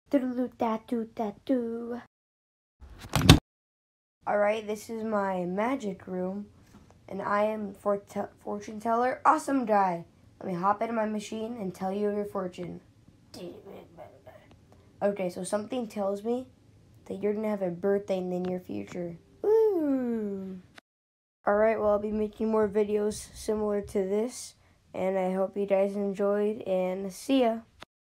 Alright, this is my magic room, and I am fortune teller, awesome guy. Let me hop into my machine and tell you your fortune. Okay, so something tells me that you're gonna have a birthday in the near future. Woo! Alright, well, I'll be making more videos similar to this, and I hope you guys enjoyed, and see ya!